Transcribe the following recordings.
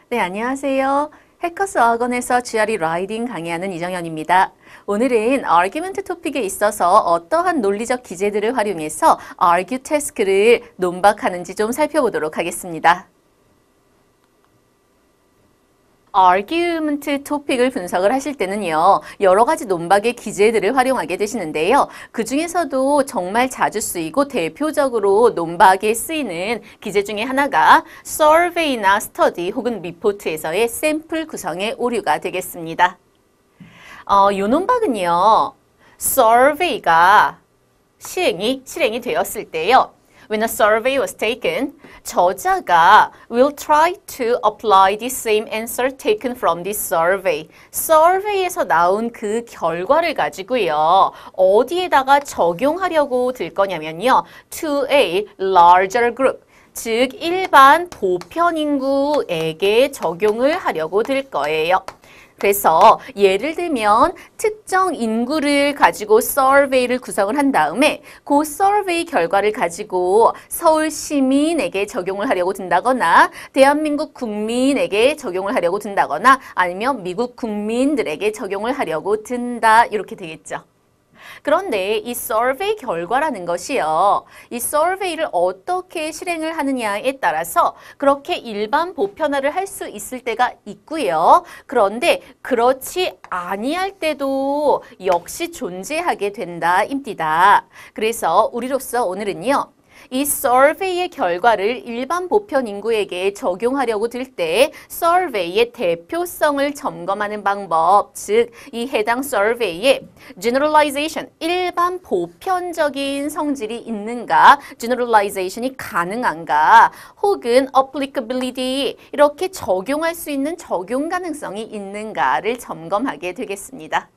네, 안녕하세요. 해커스 어학원에서 GRE 라이딩 강의하는 이정현입니다. 오늘은 아규먼트 토픽에 있어서 어떠한 논리적 기제들을 활용해서 argue task를 논박하는지 좀 살펴보도록 하겠습니다. 아규먼트 토픽을 분석을 하실 때는요, 여러 가지 논박의 기제들을 활용하게 되시는데요. 그 중에서도 정말 자주 쓰이고 대표적으로 논박에 쓰이는 기제 중에 하나가 survey나 study 혹은 report에서의 샘플 구성의 오류가 되겠습니다. 이 논박은요, survey가 실행이 되었을 때요. When a survey was taken, 저자가 will try to apply the same answer taken from this survey. survey에서 나온 그 결과를 가지고요. 어디에다가 적용하려고 들 거냐면요. to a larger group. 즉, 일반 보편 인구에게 적용을 하려고 들 거예요. 그래서 예를 들면 특정 인구를 가지고 서베이를 구성을 한 다음에 그 서베이 결과를 가지고 서울 시민에게 적용을 하려고 든다거나 대한민국 국민에게 적용을 하려고 든다거나 아니면 미국 국민들에게 적용을 하려고 든다 이렇게 되겠죠. 그런데 이 서베이 결과라는 것이요. 이 서베이를 어떻게 실행을 하느냐에 따라서 그렇게 일반 보편화를 할 수 있을 때가 있고요. 그런데 그렇지 아니할 때도 역시 존재하게 된다입니다. 그래서 우리로서 오늘은요. 이 서베이의 결과를 일반 보편 인구에게 적용하려고 들 때 서베이의 대표성을 점검하는 방법, 즉 이 해당 서베이에 generalization, 일반 보편적인 성질이 있는가, generalization이 가능한가, 혹은 applicability, 이렇게 적용할 수 있는 적용 가능성이 있는가를 점검하게 되겠습니다.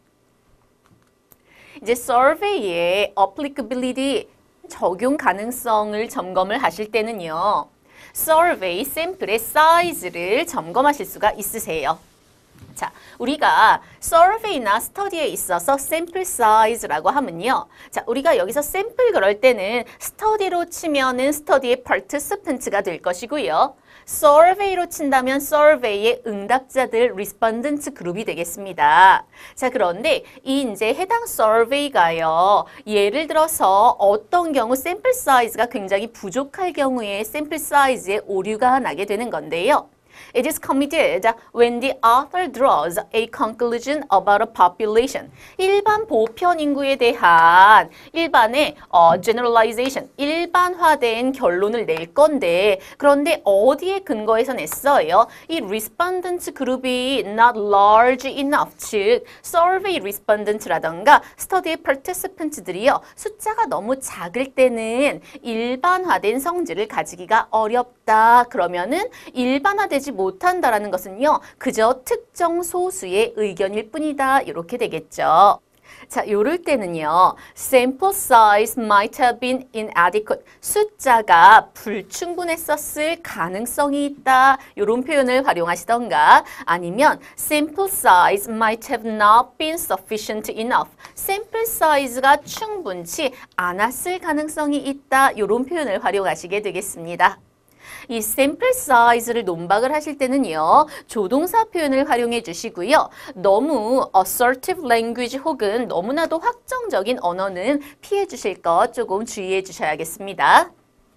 이제 서베이의 applicability, 적용 가능성을 점검을 하실 때는요. survey 샘플의 사이즈를 점검하실 수가 있으세요. 자, 우리가 survey나 study에 있어서 샘플 사이즈라고 하면요. 자, 우리가 여기서 샘플 그럴 때는 study로 치면은 study의 participant가 될 것이고요. survey로 친다면 survey의 응답자들 respondent 그룹이 되겠습니다. 자, 그런데 이 이제 해당 survey가요. 예를 들어서 어떤 경우 샘플 사이즈가 굉장히 부족할 경우에 샘플 사이즈에 오류가 나게 되는 건데요. It is committed when the author draws a conclusion about a population. 일반 보편 인구에 대한 일반의 generalization, 일반화된 결론을 낼 건데 그런데 어디에 근거해서 냈어요? 이 respondent 그룹이 not large enough, 즉 survey respondent라던가 study participant들이요. 숫자가 너무 작을 때는 일반화된 성질을 가지기가 어렵다. 그러면은 일반화되지 못한다라는 것은요. 그저 특정 소수의 의견일 뿐이다. 이렇게 되겠죠. 자, 요럴 때는요. Sample size might have been inadequate. 숫자가 불충분했었을 가능성이 있다. 이런 표현을 활용하시던가 아니면 Sample size might have not been sufficient enough. 샘플 사이즈가 충분치 않았을 가능성이 있다. 이런 표현을 활용하시게 되겠습니다. 이 샘플 사이즈를 논박을 하실 때는요. 조동사 표현을 활용해 주시고요. 너무 assertive language 혹은 너무나도 확정적인 언어는 피해 주실 것 조금 주의해 주셔야겠습니다.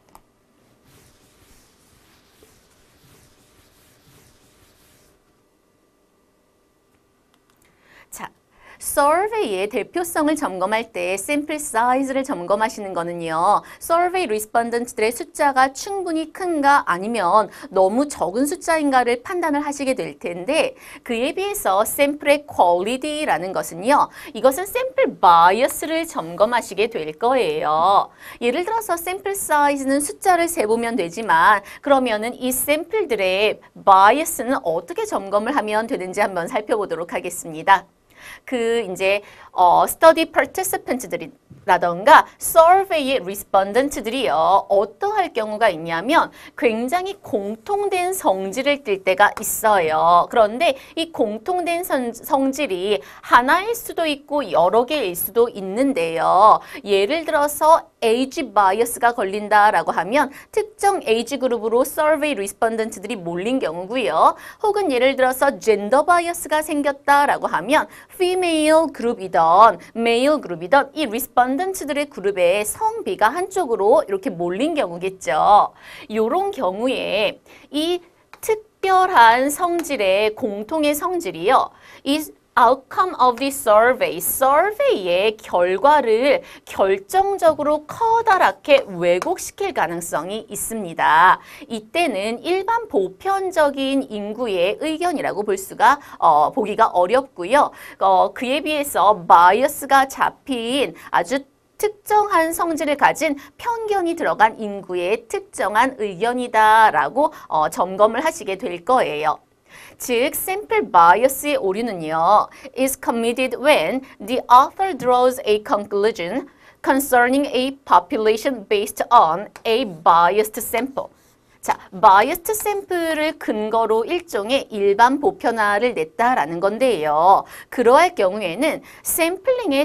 자, 서베이의 대표성을 점검할 때 샘플 사이즈를 점검하시는 거는요. 서베이 리스폰던트들의 숫자가 충분히 큰가 아니면 너무 적은 숫자인가를 판단을 하시게 될 텐데 그에 비해서 샘플의 퀄리티라는 것은요. 이것은 샘플 바이어스를 점검하시게 될 거예요. 예를 들어서 샘플 사이즈는 숫자를 세보면 되지만 그러면은 이 샘플들의 바이어스는 어떻게 점검을 하면 되는지 한번 살펴보도록 하겠습니다. 그 이제 study participant들이라던가 survey의 respondent들이요. 어떠할 경우가 있냐면 굉장히 공통된 성질을 띨 때가 있어요. 그런데 이 공통된 성질이 하나일 수도 있고 여러 개일 수도 있는데요. 예를 들어서 age bias가 걸린다라고 하면 특정 age 그룹으로 survey respondent들이 몰린 경우고요. 혹은 예를 들어서 gender bias가 생겼다라고 하면 female 그룹이던 male 그룹이던 이 respondent들의 그룹의 성비가 한쪽으로 이렇게 몰린 경우겠죠. 이런 경우에 이 특별한 성질의 공통의 성질이요. 이 outcome of the survey, survey의 결과를 결정적으로 커다랗게 왜곡시킬 가능성이 있습니다. 이때는 일반 보편적인 인구의 의견이라고 볼 수가 보기가 어렵고요. 그에 비해서 바이어스가 잡힌 아주 특정한 성질을 가진 편견이 들어간 인구의 특정한 의견이다라고 점검을 하시게 될 거예요. 즉, 샘플 바이어스의 오류는요, is committed when the author draws a conclusion concerning a population based on a biased sample. 자, biased sample을 근거로 일종의 일반 보편화를 냈다라는 건데요. 그러할 경우에는 샘플링의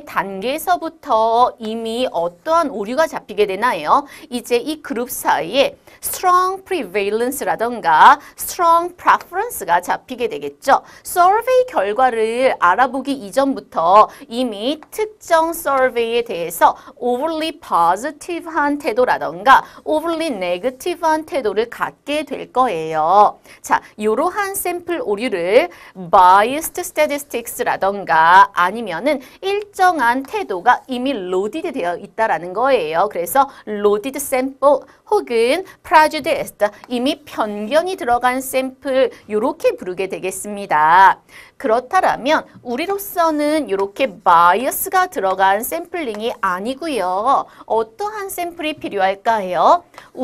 단계에서부터 이미 어떠한 오류가 잡히게 되나요? 이제 이 그룹 사이에 strong prevalence라던가 strong preference가 잡히게 되겠죠. 서베이 결과를 알아보기 이전부터 이미 특정 서베이에 대해서 overly positive한 태도라던가 overly negative한 태도를 갖게 될 거예요. 자, 이러한 샘플 오류를 biased statistics라던가 아니면은 일정한 태도가 이미 loaded 되어 있다라는 거예요. 그래서 loaded sample 혹은 prejudiced, 이미 편견이 들어간 샘플 이렇게 부르게 되겠습니다. 그렇다면 우리로서는 이렇게 바이어스가 들어간 샘플링이 아니고요. 어떠한 샘플이 필요할까요?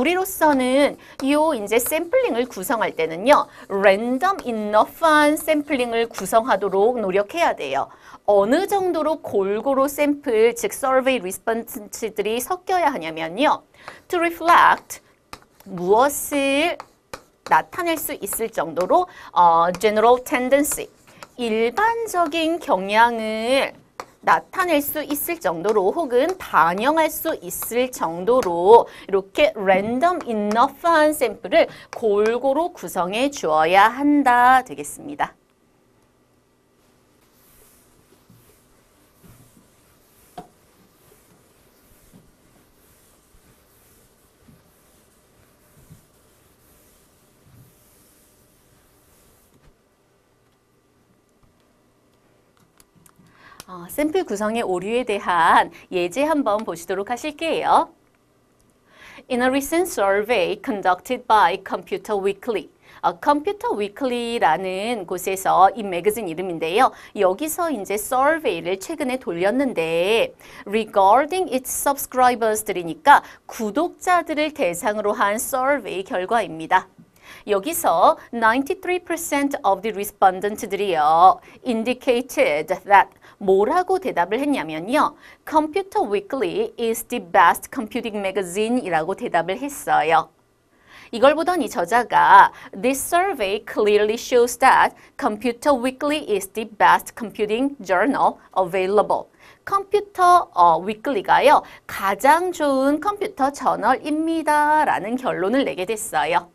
우리로서는 이제 샘플링을 구성할 때는요. 랜덤 이너프한 샘플링을 구성하도록 노력해야 돼요. 어느 정도로 골고루 샘플, 즉 survey response들이 섞여야 하냐면요. To reflect 무엇을 나타낼 수 있을 정도로 general tendency, 일반적인 경향을 나타낼 수 있을 정도로 혹은 반영할 수 있을 정도로 이렇게 랜덤 이너프한 샘플을 골고루 구성해 주어야 한다 되겠습니다. 샘플 구성의 오류에 대한 예제 한번 보시도록 하실게요. In a recent survey conducted by Computer Weekly, Computer Weekly라는 곳에서 이 매거진 이름인데요. 여기서 이제 survey를 최근에 돌렸는데 regarding its subscribers들이니까 구독자들을 대상으로 한 survey 결과입니다. 여기서 93% of the respondent들이요. indicated that 뭐라고 대답을 했냐면요. Computer Weekly is the best computing magazine 이라고 대답을 했어요. 이걸 보던 이 저자가 This survey clearly shows that Computer Weekly is the best computing journal available. 컴퓨터 위클리가요. 가장 좋은 컴퓨터 저널입니다. 라는 결론을 내게 됐어요.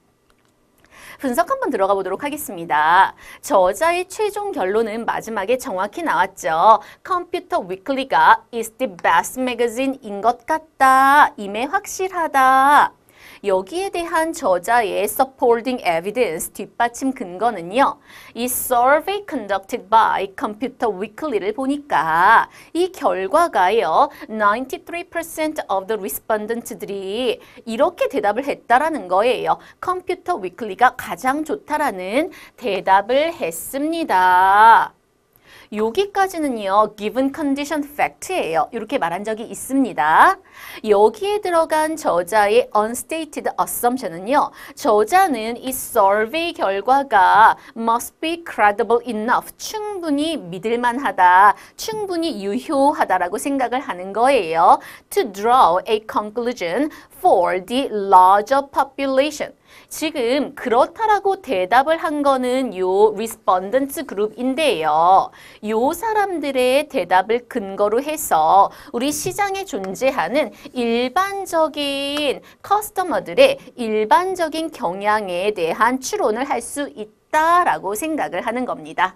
분석 한번 들어가 보도록 하겠습니다. 저자의 최종 결론은 마지막에 정확히 나왔죠. 컴퓨터 위클리가 is the best magazine인 것 같다. 임에 확실하다. 여기에 대한 저자의 supporting evidence, 뒷받침 근거는요. 이 survey conducted by Computer Weekly를 보니까 이 결과가요. 93% of the respondent들이 이렇게 대답을 했다라는 거예요. Computer Weekly가 가장 좋다라는 대답을 했습니다. 여기까지는요. given condition fact예요. 이렇게 말한 적이 있습니다. 여기에 들어간 저자의 unstated assumption은요. 저자는 이 survey 결과가 must be credible enough, 충분히 믿을만하다, 충분히 유효하다라고 생각을 하는 거예요. To draw a conclusion for the larger population. 지금 그렇다라고 대답을 한 거는 요 respondent 그룹인데요. 요 사람들의 대답을 근거로 해서 우리 시장에 존재하는 일반적인 커스터머들의 일반적인 경향에 대한 추론을 할 수 있다라고 생각을 하는 겁니다.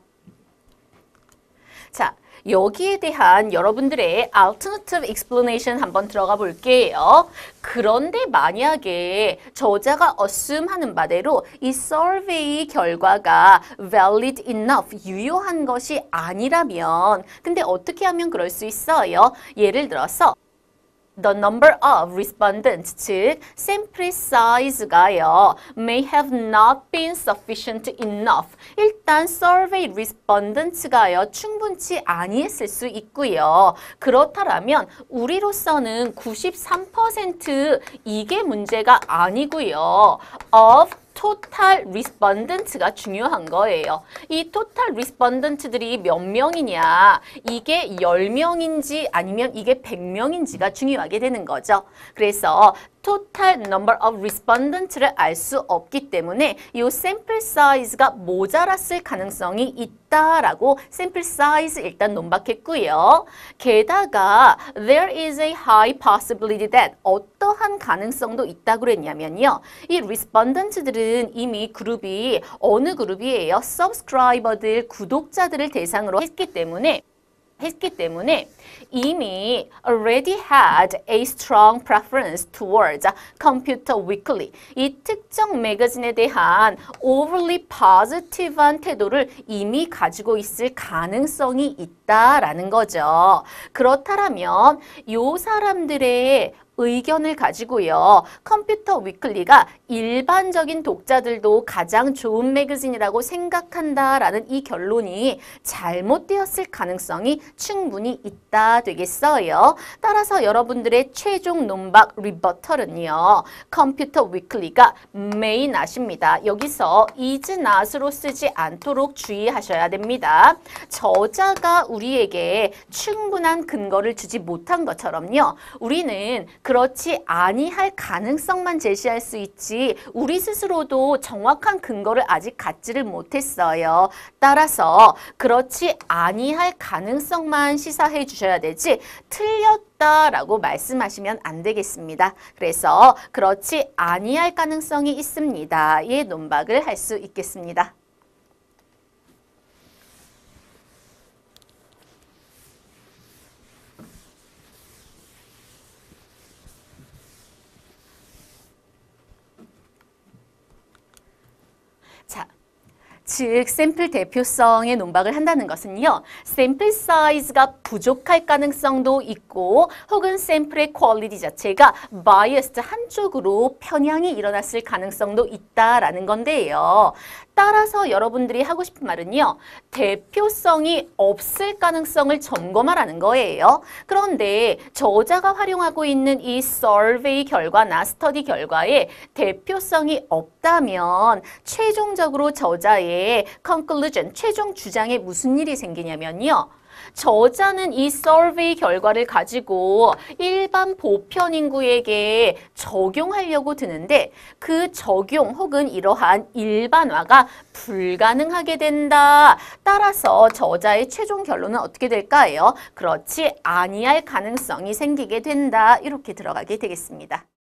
자, 여기에 대한 여러분들의 alternative explanation 한번 들어가 볼게요. 그런데 만약에 저자가 assume 하는 바대로 이 survey 결과가 valid enough, 유효한 것이 아니라면 근데 어떻게 하면 그럴 수 있어요? 예를 들어서 The number of respondents, 즉 sample size가요, may have not been sufficient enough. 일단 survey respondents가요, 충분치 아니했을 수 있고요. 그렇다면 우리로서는 93% 이게 문제가 아니고요. of total respondent가 중요한 거예요. 이 total respondent들이 몇 명이냐, 이게 10명인지 아니면 이게 100명인지가 중요하게 되는 거죠. 그래서 total number of respondent를 알 수 없기 때문에 이 sample size가 모자랐을 가능성이 있다라고 sample size 일단 논박했고요. 게다가 there is a high possibility that 어떠한 가능성도 있다고 그랬냐면요. 이 respondent들은 이미 그룹이 어느 그룹이에요? subscriber들, 구독자들을 대상으로 했기 때문에 이미 already had a strong preference towards Computer Weekly. 이 특정 매거진에 대한 overly positive한 태도를 이미 가지고 있을 가능성이 있다라는 거죠. 그렇다면 이 사람들의 의견을 가지고요. 컴퓨터 위클리가 일반적인 독자들도 가장 좋은 매거진이라고 생각한다라는 이 결론이 잘못되었을 가능성이 충분히 있다 되겠어요. 따라서 여러분들의 최종 논박 리버털은요. 컴퓨터 위클리가 may not입니다. 여기서 is not으로 쓰지 않도록 주의하셔야 됩니다. 저자가 우리에게 충분한 근거를 주지 못한 것처럼요. 우리는 그렇지 아니할 가능성만 제시할 수 있지 우리 스스로도 정확한 근거를 아직 갖지를 못했어요. 따라서 그렇지 아니할 가능성만 시사해 주셔야 되지 틀렸다라고 말씀하시면 안 되겠습니다. 그래서 그렇지 아니할 가능성이 있습니다. 의 논박을 할 수 있겠습니다. 자, 즉 샘플 대표성의 논박을 한다는 것은요. 샘플 사이즈가 부족할 가능성도 있고 혹은 샘플의 퀄리티 자체가 바이어스드 한쪽으로 편향이 일어났을 가능성도 있다라는 건데요. 따라서 여러분들이 하고 싶은 말은요. 대표성이 없을 가능성을 점검하라는 거예요. 그런데 저자가 활용하고 있는 이 survey 결과나 스터디 결과에 대표성이 없다면 최종적으로 저자의 conclusion, 최종 주장에 무슨 일이 생기냐면요. 저자는 이 서베이 결과를 가지고 일반 보편 인구에게 적용하려고 드는데 그 적용 혹은 이러한 일반화가 불가능하게 된다. 따라서 저자의 최종 결론은 어떻게 될까요? 그렇지 아니할 가능성이 생기게 된다. 이렇게 들어가게 되겠습니다.